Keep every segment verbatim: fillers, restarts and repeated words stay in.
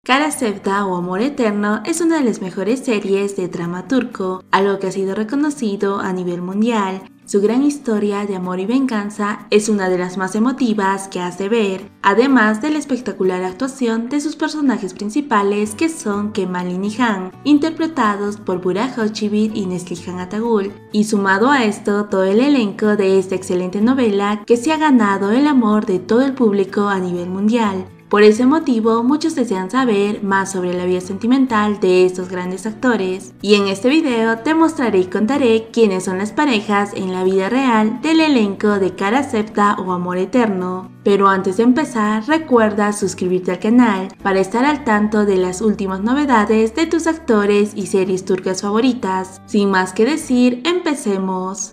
Kara Sevda o Amor Eterno es una de las mejores series de drama turco, algo que ha sido reconocido a nivel mundial. Su gran historia de amor y venganza es una de las más emotivas que hace ver, además de la espectacular actuación de sus personajes principales que son Kemal y Nihan, interpretados por Burak Özçivit y Neslihan Atagül, y sumado a esto todo el elenco de esta excelente novela que se ha ganado el amor de todo el público a nivel mundial. Por ese motivo, muchos desean saber más sobre la vida sentimental de estos grandes actores, y en este video te mostraré y contaré quiénes son las parejas en la vida real del elenco de Kara Sevda o Amor Eterno. Pero antes de empezar, recuerda suscribirte al canal para estar al tanto de las últimas novedades de tus actores y series turcas favoritas. Sin más que decir, empecemos.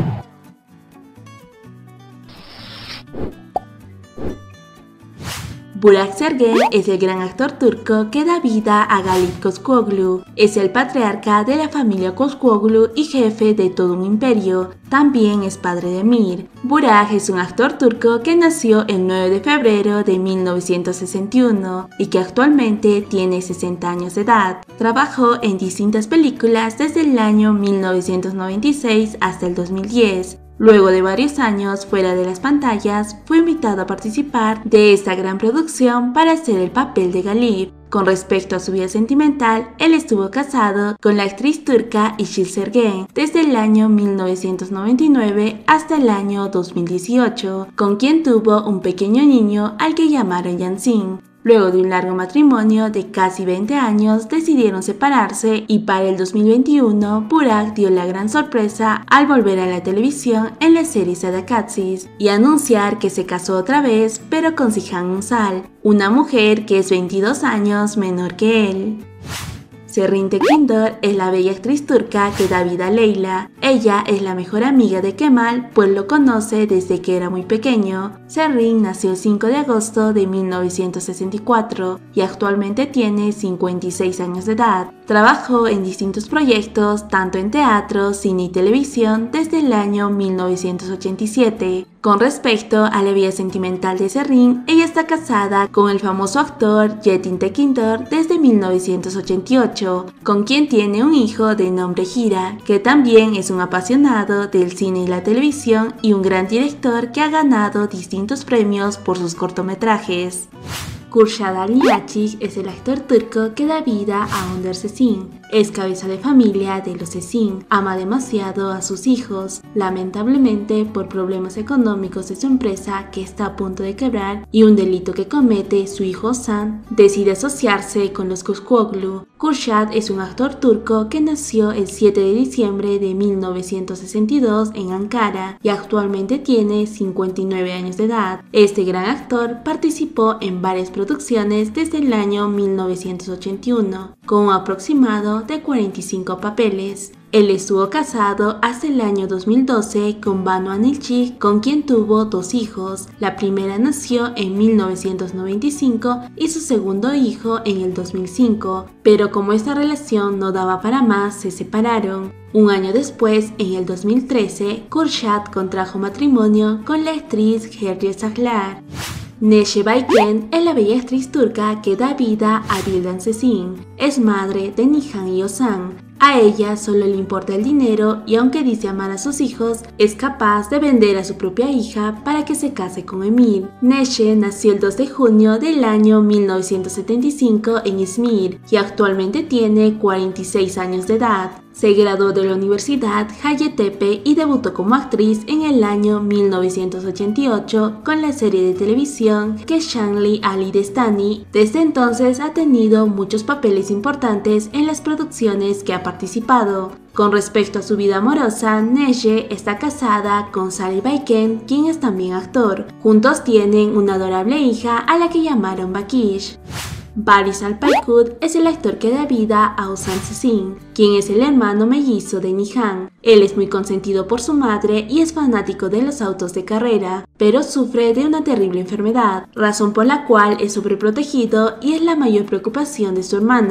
Burak Sergen es el gran actor turco que da vida a Galip Kozkoglu. Es el patriarca de la familia Kozkoglu y jefe de todo un imperio. También es padre de Emir. Burak es un actor turco que nació el nueve de febrero de mil novecientos sesenta y uno y que actualmente tiene sesenta años de edad. Trabajó en distintas películas desde el año mil novecientos noventa y seis hasta el dos mil diez. Luego de varios años fuera de las pantallas, fue invitado a participar de esta gran producción para hacer el papel de Galip. Con respecto a su vida sentimental, él estuvo casado con la actriz turca Işıl Sergen desde el año mil novecientos noventa y nueve hasta el año dos mil dieciocho, con quien tuvo un pequeño niño al que llamaron Yasin. Luego de un largo matrimonio de casi veinte años, decidieron separarse y para el dos mil veintiuno, Burak dio la gran sorpresa al volver a la televisión en la serie Sadakatsiz y anunciar que se casó otra vez, pero con Cihan Ünsal, una mujer que es veintidós años menor que él. Zerrin Tekindor es la bella actriz turca que da vida a Leyla. Ella es la mejor amiga de Kemal, pues lo conoce desde que era muy pequeño. Zerrin nació el cinco de agosto de mil novecientos sesenta y cuatro y actualmente tiene cincuenta y seis años de edad. Trabajó en distintos proyectos, tanto en teatro, cine y televisión, desde el año mil novecientos ochenta y siete. Con respecto a la vida sentimental de Zerrin, ella está casada con el famoso actor Çetin Tekindor desde mil novecientos ochenta y ocho, con quien tiene un hijo de nombre Gira, que también es un apasionado del cine y la televisión y un gran director que ha ganado distintos premios por sus cortometrajes. Kürşad Aliaçik es el actor turco que da vida a Önder Sesin. Es cabeza de familia de los Sesin, ama demasiado a sus hijos. Lamentablemente, por problemas económicos de su empresa que está a punto de quebrar y un delito que comete su hijo Ozan, decide asociarse con los Kozkoglu. Kürşad es un actor turco que nació el siete de diciembre de mil novecientos sesenta y dos en Ankara y actualmente tiene cincuenta y nueve años de edad. Este gran actor participó en varias producciones desde el año mil novecientos ochenta y uno, con un aproximado de cuarenta y cinco papeles. Él estuvo casado hasta el año dos mil doce con Banu Anilchik, con quien tuvo dos hijos. La primera nació en mil novecientos noventa y cinco y su segundo hijo en el dos mil cinco, pero como esta relación no daba para más, se separaron. Un año después, en el dos mil trece, Kürşad contrajo matrimonio con la actriz Hülya Saklar. Neşe Bayken es la bella actriz turca que da vida a Vildan Sesin. Es madre de Nihan y Ozan. A ella solo le importa el dinero y aunque dice amar a sus hijos, es capaz de vender a su propia hija para que se case con Emir. Neşe nació el dos de junio del año mil novecientos setenta y cinco en Izmir y actualmente tiene cuarenta y seis años de edad. Se graduó de la Universidad Hacettepe y debutó como actriz en el año mil novecientos ochenta y ocho con la serie de televisión Keşanlı Ali Destani. Desde entonces ha tenido muchos papeles importantes en las producciones que ha participado. Con respecto a su vida amorosa, Neşe está casada con Salih Bayken, quien es también actor. Juntos tienen una adorable hija a la que llamaron Bakish. Barış Alpaykut es el actor que da vida a Ozan Sesin, quien es el hermano mellizo de Nihan. Él es muy consentido por su madre y es fanático de los autos de carrera, pero sufre de una terrible enfermedad, razón por la cual es sobreprotegido y es la mayor preocupación de su hermana.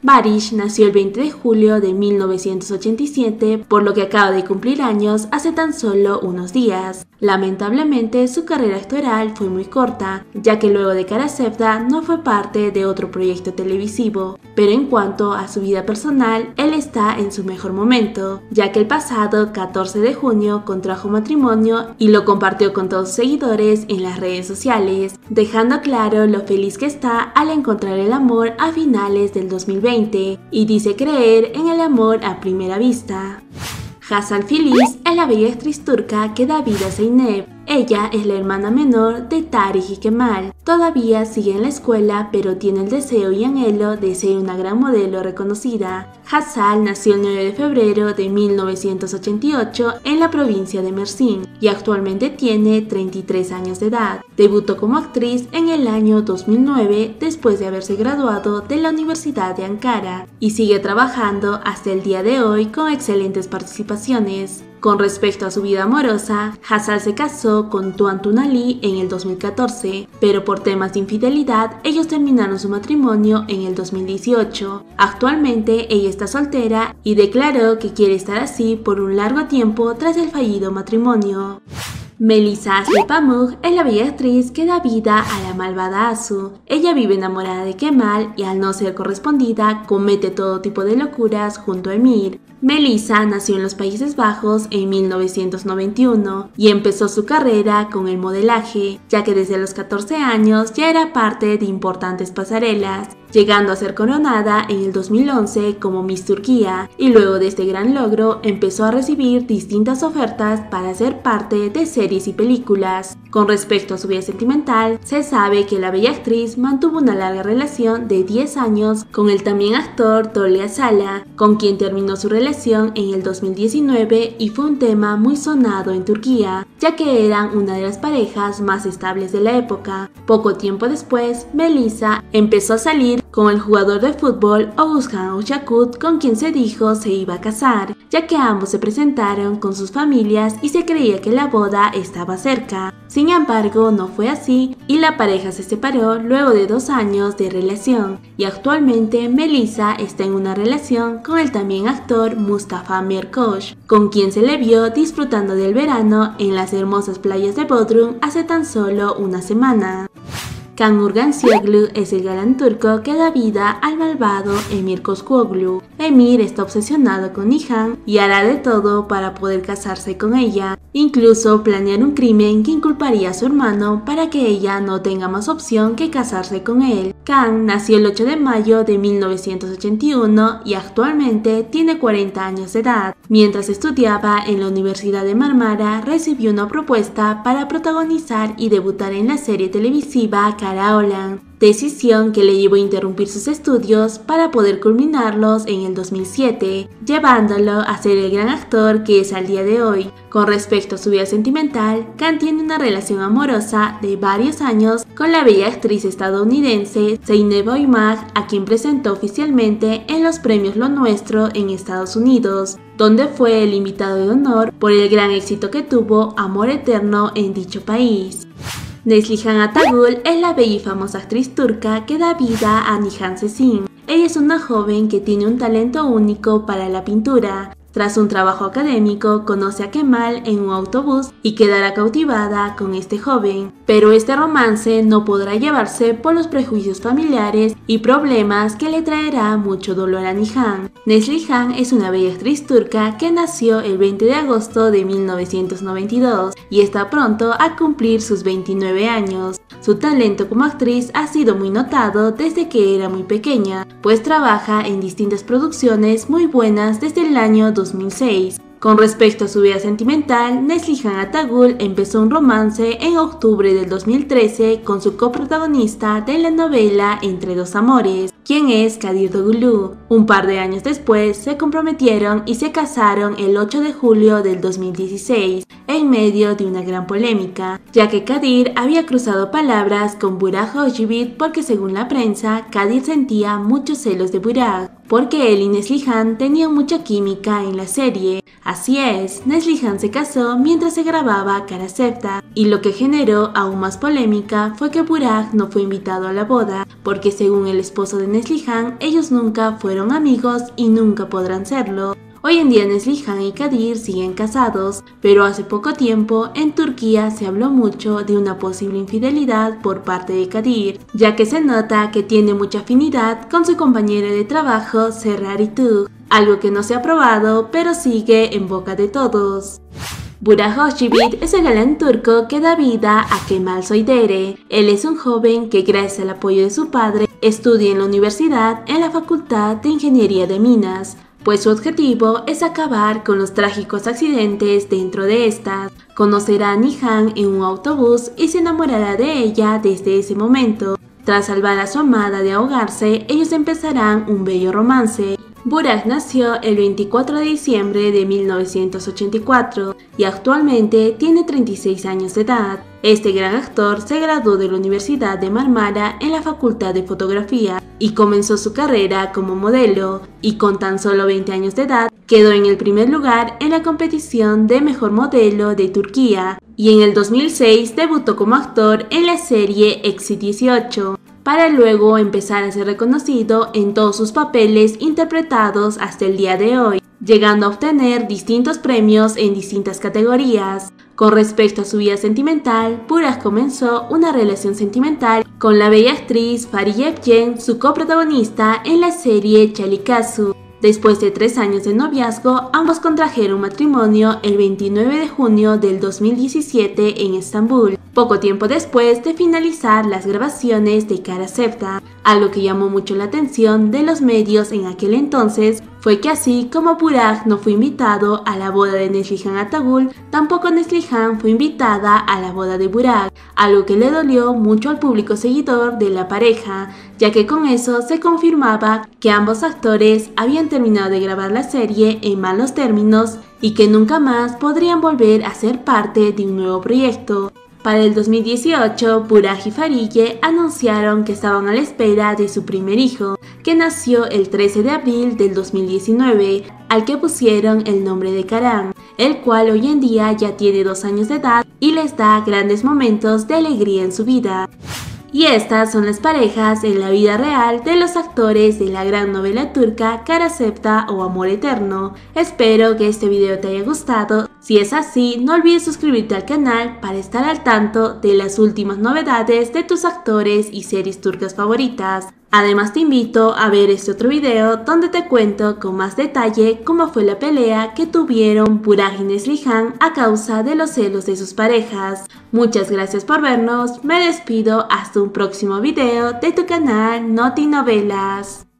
Barish nació el veinte de julio de mil novecientos ochenta y siete, por lo que acaba de cumplir años hace tan solo unos días. Lamentablemente, su carrera actoral fue muy corta, ya que luego de Kara Sevda no fue parte de otro proyecto televisivo, pero en cuanto a su vida personal, él está en su mejor momento, ya que el pasado catorce de junio contrajo matrimonio y lo compartió con todos sus seguidores en las redes sociales, dejando claro lo feliz que está al encontrar el amor a finales del dos mil veinte, y dice creer en el amor a primera vista. Hazal Filiz es la bella actriz turca que da vida a Zeynep. Ella es la hermana menor de Tarık y Kemal. Todavía sigue en la escuela, pero tiene el deseo y anhelo de ser una gran modelo reconocida. Hazal nació el nueve de febrero de mil novecientos ochenta y ocho en la provincia de Mersin y actualmente tiene treinta y tres años de edad. Debutó como actriz en el año dos mil nueve después de haberse graduado de la Universidad de Ankara y sigue trabajando hasta el día de hoy con excelentes participaciones. Con respecto a su vida amorosa, Hazal se casó con Tuan Tunali en el dos mil catorce, pero por temas de infidelidad ellos terminaron su matrimonio en el dos mil dieciocho. Actualmente ella está soltera y declaró que quiere estar así por un largo tiempo tras el fallido matrimonio. Melisa Asli Pamuk es la bella actriz que da vida a la malvada Asu. Ella vive enamorada de Kemal y al no ser correspondida comete todo tipo de locuras junto a Emir. Melisa nació en los Países Bajos en mil novecientos noventa y uno y empezó su carrera con el modelaje, ya que desde los catorce años ya era parte de importantes pasarelas, llegando a ser coronada en el dos mil once como Miss Turquía, y luego de este gran logro empezó a recibir distintas ofertas para ser parte de series y películas. Con respecto a su vida sentimental, se sabe que la bella actriz mantuvo una larga relación de diez años con el también actor Tolga Sala, con quien terminó su relación en el dos mil diecinueve y fue un tema muy sonado en Turquía, ya que eran una de las parejas más estables de la época. Poco tiempo después, Melisa empezó a salir con el jugador de fútbol Oğuzhan Uçakurt, con quien se dijo se iba a casar, ya que ambos se presentaron con sus familias y se creía que la boda estaba cerca. Sin embargo, no fue así y la pareja se separó luego de dos años de relación, y actualmente Melisa está en una relación con el también actor Mustafa Mirkoç, con quien se le vio disfrutando del verano en las hermosas playas de Bodrum hace tan solo una semana. Can Urgancioglu es el galán turco que da vida al malvado Emir Coscuoglu. Emir está obsesionado con Nihan y hará de todo para poder casarse con ella, incluso planear un crimen que inculparía a su hermano para que ella no tenga más opción que casarse con él. Can nació el ocho de mayo de mil novecientos ochenta y uno y actualmente tiene cuarenta años de edad. Mientras estudiaba en la Universidad de Marmara, recibió una propuesta para protagonizar y debutar en la serie televisiva Karaoğlan, decisión que le llevó a interrumpir sus estudios para poder culminarlos en el dos mil siete, llevándolo a ser el gran actor que es al día de hoy. Con respecto a su vida sentimental, Can tiene una relación amorosa de varios años con la bella actriz estadounidense Zeynep Oymag, a quien presentó oficialmente en los premios Lo Nuestro en Estados Unidos, donde fue el invitado de honor por el gran éxito que tuvo Amor Eterno en dicho país. Neslihan Atagul es la bella y famosa actriz turca que da vida a Nihan Sezin. Ella es una joven que tiene un talento único para la pintura. Tras un trabajo académico, conoce a Kemal en un autobús y quedará cautivada con este joven. Pero este romance no podrá llevarse por los prejuicios familiares y problemas que le traerá mucho dolor a Nihan. Neslihan es una bella actriz turca que nació el veinte de agosto de mil novecientos noventa y dos y está pronto a cumplir sus veintinueve años. Su talento como actriz ha sido muy notado desde que era muy pequeña, pues trabaja en distintas producciones muy buenas desde el año dos mil seis. Con respecto a su vida sentimental, Neslihan Atagul empezó un romance en octubre del dos mil trece con su coprotagonista de la novela Entre dos amores, quien es Kadir Doğulu. Un par de años después se comprometieron y se casaron el ocho de julio del dos mil dieciséis, en medio de una gran polémica, ya que Kadir había cruzado palabras con Burak Özçivit porque según la prensa, Kadir sentía muchos celos de Burak. porque él y Neslihan tenían mucha química en la serie. Así es, Neslihan se casó mientras se grababa Karasepta, y lo que generó aún más polémica fue que Burak no fue invitado a la boda, porque según el esposo de Neslihan, ellos nunca fueron amigos y nunca podrán serlo. Hoy en día Neslihan y Kadir siguen casados, pero hace poco tiempo en Turquía se habló mucho de una posible infidelidad por parte de Kadir, ya que se nota que tiene mucha afinidad con su compañero de trabajo Serrar Itug, algo que no se ha probado pero sigue en boca de todos. Burak Özçivit es el galán turco que da vida a Kemal Soydere. Él es un joven que gracias al apoyo de su padre estudia en la universidad en la Facultad de Ingeniería de Minas, pues su objetivo es acabar con los trágicos accidentes dentro de estas. Conocerá a Nihan en un autobús y se enamorará de ella desde ese momento. Tras salvar a su amada de ahogarse, ellos empezarán un bello romance. Burak nació el veinticuatro de diciembre de mil novecientos ochenta y cuatro y actualmente tiene treinta y seis años de edad. Este gran actor se graduó de la Universidad de Marmara en la Facultad de Fotografía y comenzó su carrera como modelo, y con tan solo veinte años de edad quedó en el primer lugar en la competición de Mejor Modelo de Turquía, y en el dos mil seis debutó como actor en la serie Exit dieciocho, para luego empezar a ser reconocido en todos sus papeles interpretados hasta el día de hoy, llegando a obtener distintos premios en distintas categorías. Con respecto a su vida sentimental, Burak comenzó una relación sentimental con la bella actriz Fahriye Evcen, su coprotagonista en la serie Çalikasu. Después de tres años de noviazgo, ambos contrajeron matrimonio el veintinueve de junio del dos mil diecisiete en Estambul, poco tiempo después de finalizar las grabaciones de Karasepta. Algo que llamó mucho la atención de los medios en aquel entonces fue que así como Burak no fue invitado a la boda de Neslihan Atagül, tampoco Neslihan fue invitada a la boda de Burak, algo que le dolió mucho al público seguidor de la pareja, ya que con eso se confirmaba que ambos actores habían terminado de grabar la serie en malos términos y que nunca más podrían volver a ser parte de un nuevo proyecto. Para el dos mil dieciocho, Burak y Fahriye anunciaron que estaban a la espera de su primer hijo, que nació el trece de abril del dos mil diecinueve, al que pusieron el nombre de Karan, el cual hoy en día ya tiene dos años de edad y les da grandes momentos de alegría en su vida. Y estas son las parejas en la vida real de los actores de la gran novela turca Karasepta o Amor Eterno. Espero que este video te haya gustado. Si es así, no olvides suscribirte al canal para estar al tanto de las últimas novedades de tus actores y series turcas favoritas. Además te invito a ver este otro video donde te cuento con más detalle cómo fue la pelea que tuvieron Burak y Neslihan a causa de los celos de sus parejas. Muchas gracias por vernos, me despido hasta un próximo video de tu canal Noti Novelas.